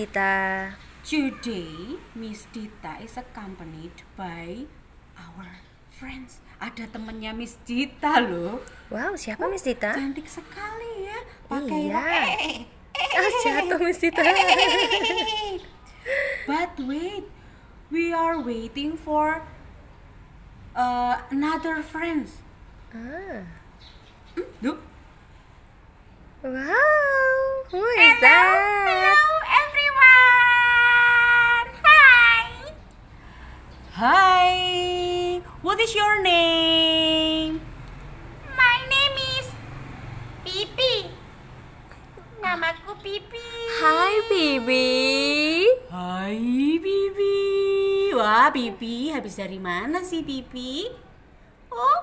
Dita. Today, Miss Dita is accompanied by our friends. Ada temennya Miss Dita loh. Wow, siapa Miss Dita? Cantik sekali ya. Pakai Iya. rok. Jatuh Miss Dita. But wait, we are waiting for another friends. Look. Wow, who is that? Hello everyone. Hi. Hi. What is your name? My name is Pipi. Namaku Pipi. Hai Bibi. Hai Bibi. Wah, Bibi habis dari mana sih Bibi? Oh,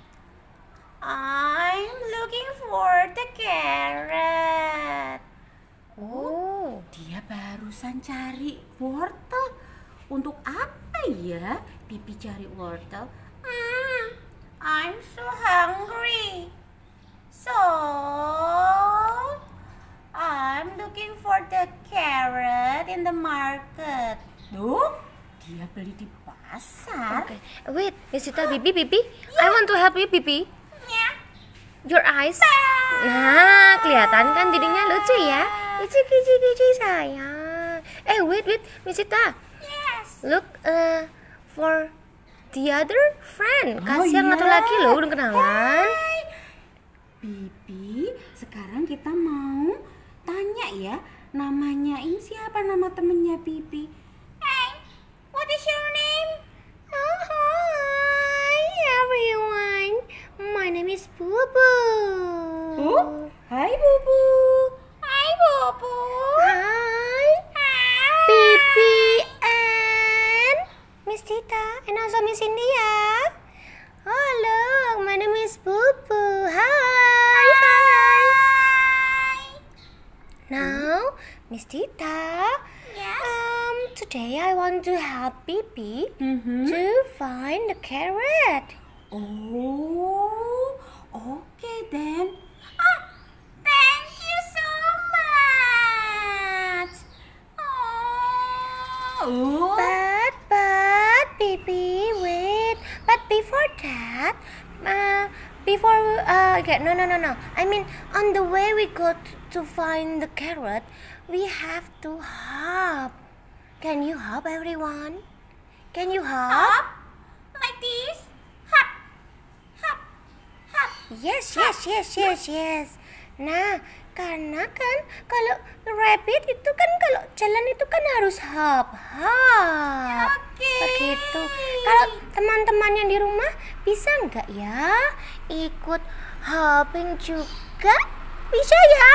I'm looking for the carrot. Oh, Dia barusan cari wortel. Untuk apa ya Bibi cari wortel? I'm so hungry. So, I'm looking for the carrot in the market. Loh, dia beli di pasar. okay. Wait, Miss Dita, Bibi. I want to help you, Bibi. Yeah. Your eyes. Nah, kelihatan kan dirinya lucu ya? Lucu sayang. Wait, Miss Dita. Yes. Look, for the other friend. Oh, Kasih yang iya. satu lagi loh, udah kenalan. Bibi, sekarang kita mau tanya ya, namanya ini siapa nama temennya Bibi? Hey, what is your name? Oh, hi everyone. My name is Bubu. Oh, hai Bubu. Hi, Bobo. Hi, Hi. Bibi and Miss Tita and also Miss India. Oh look, my name is Bubu. Hi. Now, Miss Tita. Yes. Today I want to help Bibi Mhm. to find the carrot. Oh, okay then. Thank you so much. Oh, But Bibi, wait. But before that, no. I mean, on the way we go to find the carrot, we have to hop. Can you hop, everyone? Can you hop? Hop like this. Hop, hop, hop. Yes. Nah, karena kan kalau rabbit itu kan kalau jalan itu kan harus hop. Oke. Begitu. Kalau teman-teman yang di rumah bisa nggak ya ikut hopping juga? Bisa ya?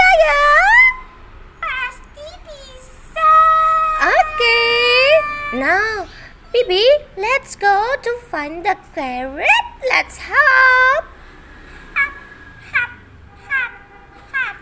Pasti bisa. Okay. Now, Bibi, let's go to find the carrot. Let's hop. Hop, hop, hop, hop.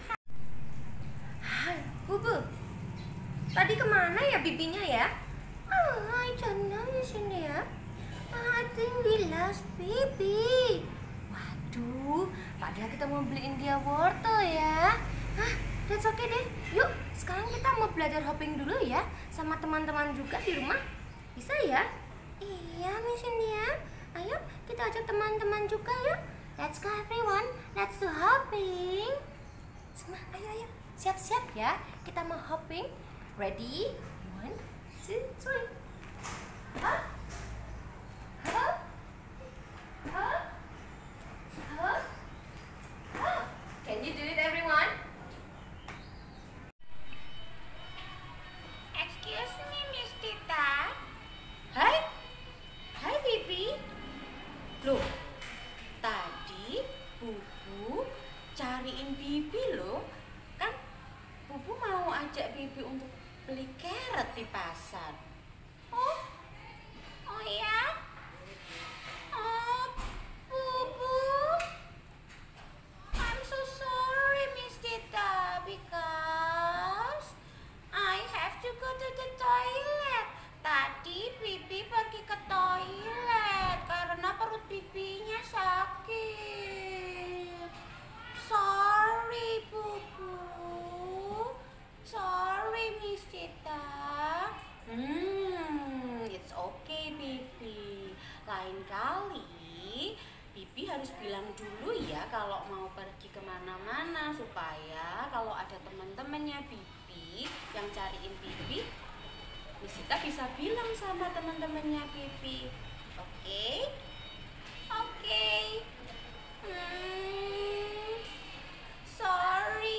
Hai, Bubu. Tadi kemana ya bibinya ya? I don't know di sini ya. I think we lost Bibi. Waduh, padahal kita mau beliin dia wortel ya. That's okay deh. Yuk, sekarang kita mau belajar hopping dulu ya, sama teman-teman juga di rumah. Bisa ya? Iya, Miss India. Ayo, kita ajak teman-teman juga yuk. Let's go everyone. Let's do hopping. Semua, ayo. Siap-siap ya. Kita mau hopping. Ready? 1, 2, 3. Hop. Hop. Hop. Hop. Hop. Can you do it, everyone? Excuse me, Miss Tita. hai Bibi. Loh, tadi Bubu cariin Bibi loh. Kan Bubu mau ajak Bibi untuk beli carrot. Sita. It's okay, Bibi. Lain kali, Bibi harus bilang dulu ya kalau mau pergi kemana-mana supaya kalau ada teman-temannya Bibi yang cariin Bibi, Miss Sita bisa bilang sama teman-temannya Bibi. Oke? Oke. Sorry.